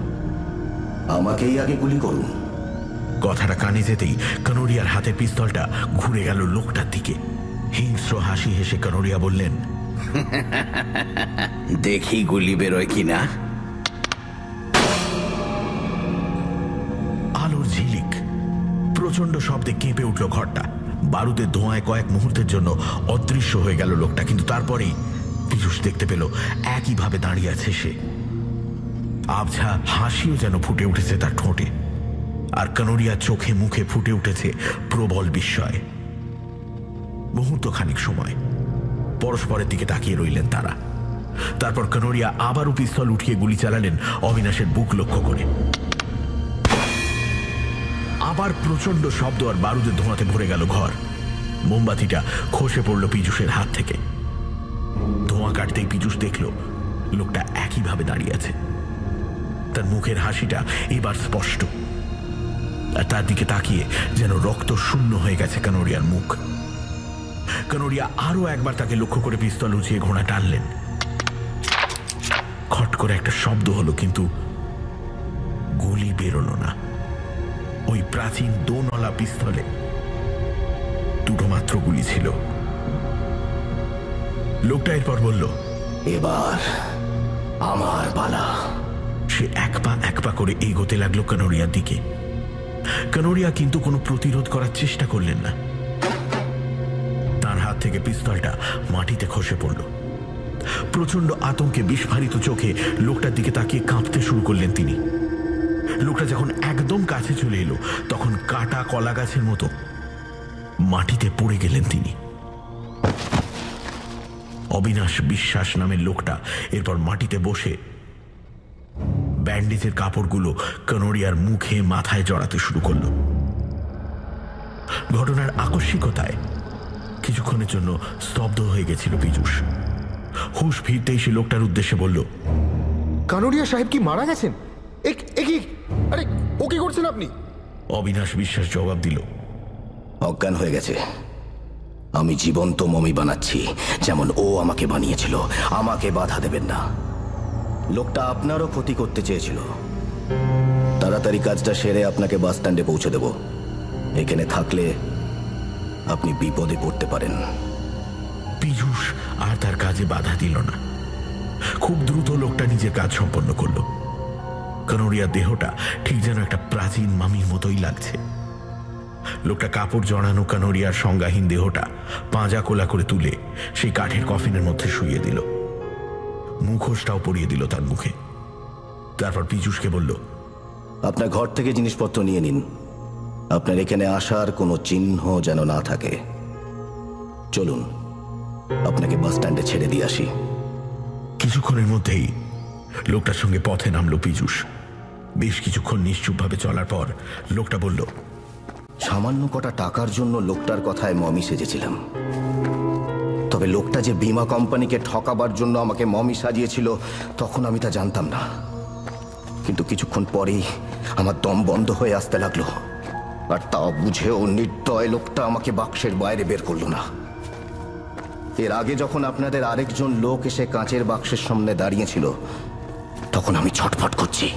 আমাকেই আগে গুলি করুন। কথাটা কানে যেতেই কানোরিয়ার হাতে পিস্তলটা ঘুরে গেল লোকটার দিকে। হিংস্র হাসি হেসে কানোরিয়া বললেন, দেখি গুলি বেরোয় কিনা। আলোর ঝিলিক, প্রচন্ড শব্দে কেঁপে উঠল ঘরটা। বারুদের ধোঁয়ায় কয়েক মুহূর্তের জন্য অদৃশ্য হয়ে গেল লোকটা, কিন্তু তারপরেই পীযূষ দেখতে পেল একইভাবে দাঁড়িয়ে আছে সে। আবঝা হাসিও যেন ফুটে উঠেছে তার ঠোঁটে, আর কানোরিয়ার চোখে মুখে ফুটে উঠেছে প্রবল বিস্ময়। মুহূর্ত খানিক সময় পরস্পরের দিকে তাকিয়ে রইলেন তারা। তারপর কানোরিয়া আবারও পিস্তল উঠিয়ে গুলি চালালেন অবিনাশের বুক লক্ষ্য করে। আবার প্রচন্ড শব্দ আর বারুদের ধোঁয়াতে ভরে গেল ঘর। মোমবাতিটা খসে পড়ল পীযূষের হাত থেকে। ধোঁয়া কাটতেই পীযূষ দেখল লোকটা একইভাবে দাঁড়িয়ে আছে। তার মুখের হাসিটা এবার স্পষ্ট, আর তার দিকে তাকিয়ে যেন রক্ত শূন্য হয়ে গেছে কানোরিয়ার মুখ। কানোরিয়া আরো একবার তাকে লক্ষ্য করে পিস্তল উঁচিয়ে ঘোড়া টানলেন। খট করে একটা শব্দ হলো, কিন্তু গুলি বেরোলো না। ওই প্রাচীন দোনলা পিস্তলে দুটো মাত্র গুলি ছিল। লোকটা এরপর বলল, এবার আমার পালা। সে এক পা এক পা করে এগোতে লাগলো কানোরিয়ার দিকে। কানোরিয়া কিন্তু কোনো প্রতিরোধ করার চেষ্টা করলেন না। তার হাত থেকে পিস্তলটা মাটিতে খসে পড়ল। প্রচন্ড আতঙ্কে বিস্ফারিত চোখে লোকটার দিকে তাকিয়ে কাঁপতে শুরু করলেন তিনি। লোকটা যখন একদম কাছে চলে এলো, তখন কাটা কলা গাছের মতো মাটিতে পড়ে গেলেন তিনি। অবিনাশ বিশ্বাস নামের লোকটা এরপর মাটিতে বসে ব্যান্ডেজের কাপড়গুলো কানোরিয়ার মুখে মাথায় জড়াতে শুরু করল। ঘটনার আকস্মিকতায় কিছুক্ষণের জন্য স্তব্ধ হয়ে গেছিল পীযূষ। হুঁশ ফিরতেই সে লোকটার উদ্দেশ্যে বলল, কানোরিয়া সাহেব কি মারা গেছেন? আরে ও কি করছেন আপনি? অবিনাশ বিশ্বাস জবাব দিল, অজ্ঞান হয়ে গেছে। আমি জীবন্ত মমি বানাচ্ছি, যেমন ও আমাকে বানিয়েছিল। আমাকে বাধা দেবেন না। লোকটা আপনারও ক্ষতি করতে চেয়েছিল। তাড়াতাড়ি কাজটা সেরে আপনাকে বাস স্ট্যান্ডে পৌঁছে দেব। এখানে থাকলে আপনি বিপদে পড়তে পারেন। পীযূষ আর তার কাজে বাধা দিল না। খুব দ্রুত লোকটা নিজের কাজ সম্পন্ন করল। কানোরিয়ার দেহটা ঠিক যেন একটা প্রাচীন মামির মতোই লাগছে। লোকটা কাপড় জড়ানো কানোরিয়ার সংজ্ঞাহীন দেহটা পাঁজা কোলা করে তুলে সেই কাঠের কফিনের মধ্যে শুইয়ে দিল। মুখোশটাও পরিয়ে দিল তার মুখে। তারপর পীযূষকে বলল, আপনার ঘর থেকে জিনিসপত্র নিয়ে নিন। আপনার এখানে আসার কোনো চিহ্ন যেন না থাকে। চলুন, আপনাকে বাস স্ট্যান্ডে ছেড়ে দিয়ে আসি। কিছুক্ষণের মধ্যেই লোকটার সঙ্গে পথে নামলো পীযূষ। বেশ কিছুক্ষণ নিশ্চুপভাবে চলার পর লোকটা বলল, সামান্য কটা টাকার জন্য লোকটার কথায় মমি সেজেছিলাম। তবে লোকটা যে বীমা কোম্পানিকে ঠকাবার জন্য আমাকে মমি সাজিয়েছিল, তখন আমি তা জানতাম না। কিন্তু কিছুক্ষণ পরেই আমার দম বন্ধ হয়ে আসতে লাগলো। আর তা বুঝেও নির্দয় লোকটা আমাকে বাক্সের বাইরে বের করলো না। এর আগে যখন আপনাদের আরেকজন লোক এসে কাঁচের বাক্সের সামনে দাঁড়িয়েছিল, তখন আমি ছটফট করছি।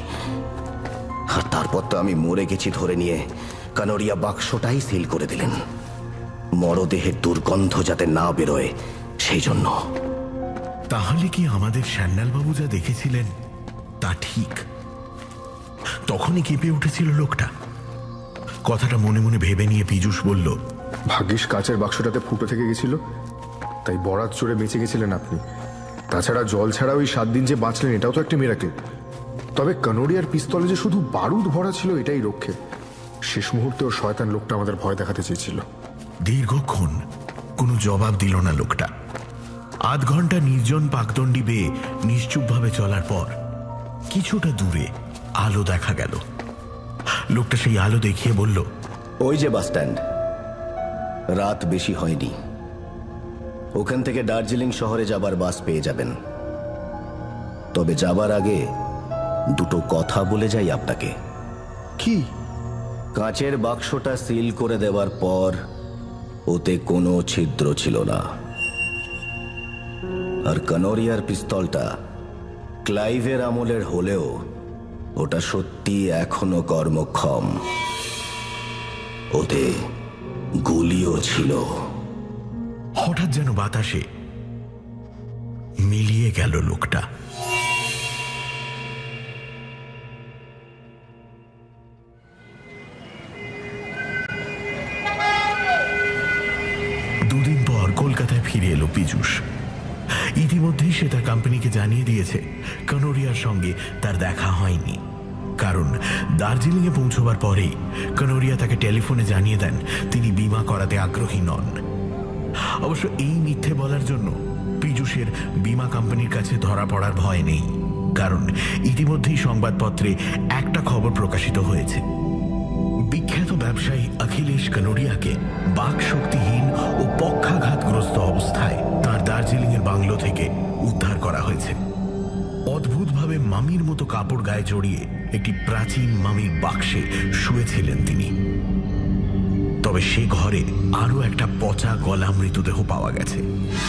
আর তারপর তো আমি মরে গেছি ধরে নিয়ে কানোরিয়া বাক্সটাই সিল করে দিলেন, মরদেহের দুর্গন্ধ যাতে না বেরোয় সেই জন্য। তাহলে কি আমাদের স্যান্ডালবাবু যা দেখেছিলেন তা ঠিক? তখনই কেঁপে উঠেছিল লোকটা। কথাটা মনে মনে ভেবে নিয়ে পীযূষ বলল, ভাগ্যিস কাচের বাক্সটাতে ফুটো থেকে গেছিল, তাই বরাত চড়ে বেঁচে গেছিলেন আপনি। তাছাড়া জল ছাড়া ওই সাত দিন যে বাঁচলেন, এটাও তো একটা মিরাকেল। তবে কানোরিয়ার পিস্তলে যে শুধু বারুদ ভরা ছিল, এটাই রক্ষে। শেষ মুহূর্তেও শয়তান লোকটা আমাদের ভয় দেখাতে চেয়েছিল। দীর্ঘক্ষণ কোনো জবাব দিল না লোকটা। আধ ঘন্টা নির্জন পাকদণ্ডী বেয়ে নিশ্চুপভাবে চলার পর কিছুটা দূরে আলো দেখা গেল। লোকটা সেই আলো দেখিয়ে বলল, ওই যে বাস স্ট্যান্ড। রাত বেশি হয়নি। ওখান থেকে দার্জিলিং শহরে যাবার বাস পেয়ে যাবেন। তবে যাবার আগে দুটো কথা বলে যাই আপনাকে। কি? কাঁচের বাক্সটা সিল করে দেওয়ার পর ওতে কোনো ছিদ্র ছিল না। আর কানোরিয়ার পিস্তলটা ক্লাইভের আমলের হলেও ওটা সত্যি এখনো কর্মক্ষম। ওতে গুলিও ছিল। হঠাৎ যেন বাতাসে মিলিয়ে গেল লোকটা। দুদিন পর কলকাতায় ফিরে এলো পীযূষ। ইতিমধ্যেই সে তার কোম্পানিকে জানিয়ে দিয়েছে কানোরিয়ার সঙ্গে তার দেখা হয়নি, কারণ দার্জিলিংয়ে পৌঁছবার পরেই কানোরিয়া তাকে টেলিফোনে জানিয়ে দেন তিনি বিমা করাতে আগ্রহী নন। অবশ্য এই মিথ্যে বলার জন্য পীযূষের বিমা কোম্পানির কাছে ধরা পড়ার ভয় নেই, কারণ ইতিমধ্যেই সংবাদপত্রে একটা খবর প্রকাশিত হয়েছে। বিখ্যাত ব্যবসায়ী অখিলেশ কানোরিয়াকে বাক শক্তিহীন ও পক্ষাঘাতগ্রস্ত অবস্থায় তার দার্জিলিংয়ের বাংলো থেকে উদ্ধার করা হয়েছে। অদ্ভুতভাবে মামির মতো কাপড় গায়ে জড়িয়ে একটি প্রাচীন মামির বাক্সে শুয়েছিলেন তিনি। তবে সে ঘরে আরো একটা পচা গলা মৃতদেহ পাওয়া গেছে।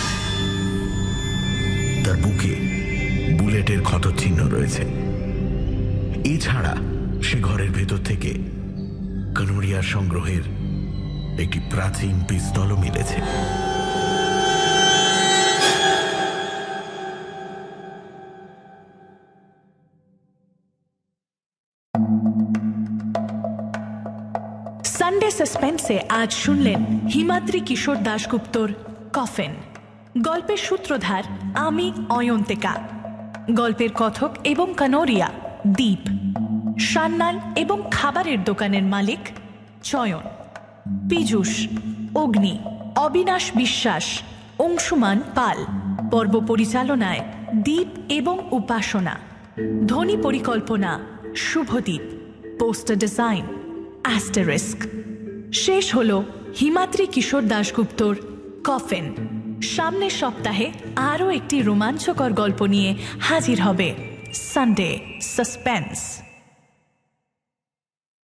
তার বুকে বুলেটের ক্ষতচিহ্ন রয়েছে। এছাড়া সে ঘরের ভেতর থেকে কানোরিয়ার সংগ্রহের একটি প্রাচীন পিস্তলও মিলেছে। সানডে সাসপেন্সে আজ শুনলেন হিমাদ্রি কিশোর দাশগুপ্তর কফিন। গল্পের সূত্রধার আমি অয়ন্তিকা। গল্পের কথক এবং কানোরিয়া দীপ। সান্নাল এবং খাবারের দোকানের মালিক চয়ন। পীযূষ, অগ্নি, অবিনাশ বিশ্বাস, অংশুমান পাল। পর্ব পরিচালনায় দীপ এবং উপাসনা। ধ্বনি পরিকল্পনা শুভদীপ। Poster design asterisk. শেষ হল হিমাদ্রি কিশোর দাশগুপ্তর কফিন। সামনের সপ্তাহে আরও একটি রোমাঞ্চকর গল্প নিয়ে হাজির হবে সানডে সাসপেন্স।